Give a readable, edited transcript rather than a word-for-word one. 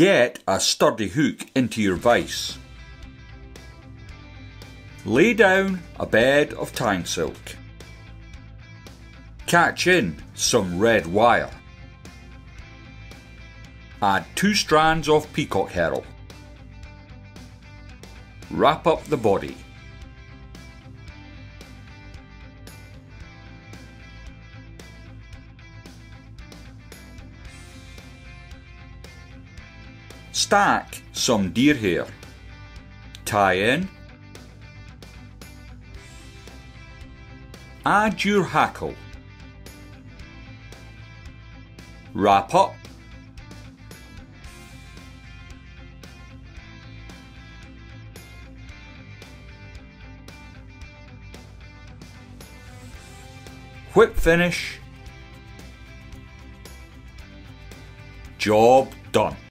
Get a sturdy hook into your vise. Lay down a bed of tying silk. Catch in some red wire. Add 2 strands of peacock herl. Wrap up the body. Stack some deer hair. Tie in. Add your hackle. Wrap up. Whip finish. Job done.